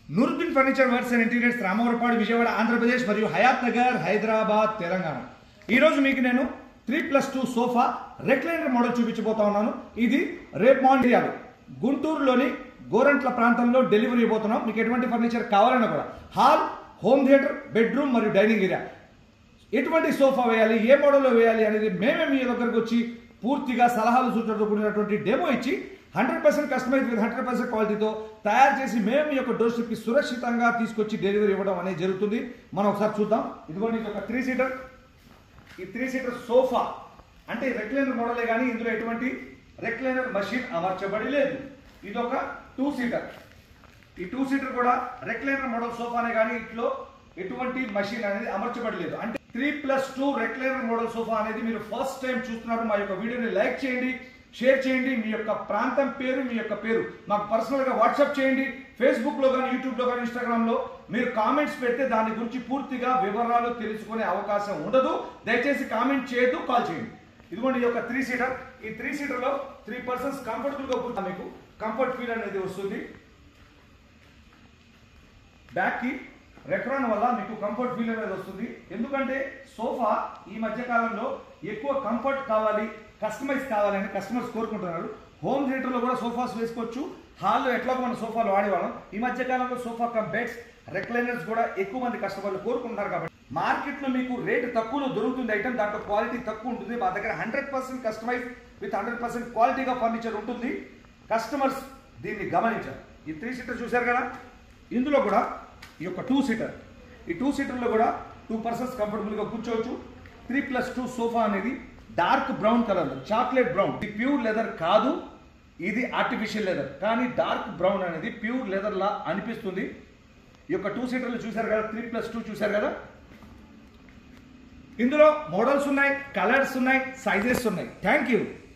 Nooruddin furniture works and interiors Ramavarapadu Vijayawada Andhra Pradesh మరియు హయాత్ నగర్ హైదరాబాద్ తెలంగాణ. ఈరోజు మీకు నేను 3+2 సోఫా రెక్లైనర్ మోడల్ చూపించబోతా ఉన్నాను. ఇది రేపు మార్నింగ్ గుంటూరులోని గోరంట్ల ప్రాంతంలో డెలివరీ ఇవ్వబోతున్నాం. మీకు ఎటువంటి ఫర్నిచర్ కావాలన్నా కూడా హాల్, హోమ్ థియేటర్, బెడ్రూమ్ మరియు డైనింగ్ ఏరియా ఎటువంటి సోఫా వేయాలి, ఏ మోడల్లో వేయాలి అనేది మేమే మీ దగ్గరకు వచ్చి పూర్తిగా సలహాలు సూచనలతో కూడినటువంటి డెమో ఇచ్చి 100% కస్టమైజ్ విత్ 100% క్వాలిటీతో తయారు చేసి మేము మీ యొక్క డోర్ స్టెప్కి సురక్షితంగా తీసుకొచ్చి డెలివరీ ఇవ్వడం అనేది జరుగుతుంది. మనం ఒకసారి చూద్దాం. ఇదిగోండి ఇది ఒక 3 సీటర్. ఈ 3 సీటర్ సోఫా అంటే రెక్లైనర్ మోడలే కానీ ఇందులో ఎటువంటి రెక్లైనర్ మెషిన్ అమర్చబడి లేదు. ఇది ఒక 2 సీటర్. ఈ 2 సీటర్ కూడా రెక్లైనర్ మోడల్ సోఫానే కానీ ఇట్లో ఎటువంటి మెషిన్ అనేది అమర్చబడలేదు. అంటే 3+2 రెక్లైనర్ మోడల్ సోఫా అనేది మీరు ఫస్ట్ టైం చూస్తున్నారు. మా యొక్క వీడియోని లైక్ చేయండి, షేర్ చేయండి. మీ యొక్క ప్రాంతం పేరు, మీ యొక్క పేరు మాకు పర్సనల్గా వాట్సాప్ చేయండి. ఫేస్బుక్లో కానీ, యూట్యూబ్లో కానీ, ఇన్స్టాగ్రామ్లో మీరు కామెంట్స్ పెడితే దాని గురించి పూర్తిగా వివరాలు తెలుసుకునే అవకాశం ఉండదు. దయచేసి కామెంట్ చేయొద్దు, కాల్ చేయండి. ఇదిగోండి ఈ యొక్క 3 సీటర్. ఈ 3 సీటర్లో 3 పర్సన్స్ కంఫర్టబుల్గా కూర్చొని మీకు కంఫర్ట్ ఫీల్ అనేది వస్తుంది. బ్యాక్కి రెక్రాన్ వల్ల మీకు కంఫర్ట్ ఫీల్ అనేది వస్తుంది. ఎందుకంటే సోఫా ఈ మధ్య కాలంలో ఎక్కువ కంఫర్ట్ కావాలి, కస్టమైజ్ కావాలని కస్టమర్స్ కోరుకుంటున్నారు. హోమ్ థియేటర్లో కూడా సోఫాస్ వేసుకోవచ్చు. హాల్లో ఎట్లాగో మన సోఫాలు వాడేవాళ్ళం. ఈ మధ్య కాలంలో సోఫా కమ్ బెడ్స్, రెక్లైనర్స్ కూడా ఎక్కువ మంది కస్టమర్లు కోరుకుంటున్నారు. కాబట్టి మార్కెట్లో మీకు రేటు తక్కువలో దొరుకుతుంది ఐటమ్, దాంట్లో క్వాలిటీ తక్కువ ఉంటుంది. మా దగ్గర 100% కస్టమైజ్ విత్ 100% క్వాలిటీగా ఫర్నిచర్ ఉంటుంది. కస్టమర్స్ దీన్ని గమనించారు. ఈ 3 సీటర్ చూశారు కదా, ఇందులో కూడా ఈ యొక్క 2 సీటర్. ఈ 2 సీటర్లో కూడా 2 పర్సన్స్ కంఫర్టబుల్గా కూర్చోవచ్చు. 3+2 సోఫా అనేది dark brown colour, chocolate brown. ఇది ప్యూర్ లెదర్ కాదు, ఇది ఆర్టిఫిషియల్ లెదర్. కానీ డార్క్ బ్రౌన్ అనేది ప్యూర్ లెదర్ లా అనిపిస్తుంది. ఈ యొక్క 2 సీటర్లు చూశారు కదా, 3+2 చూశారు కదా. ఇందులో మోడల్స్ ఉన్నాయి, కలర్స్ ఉన్నాయి, సైజెస్ ఉన్నాయి. Thank you.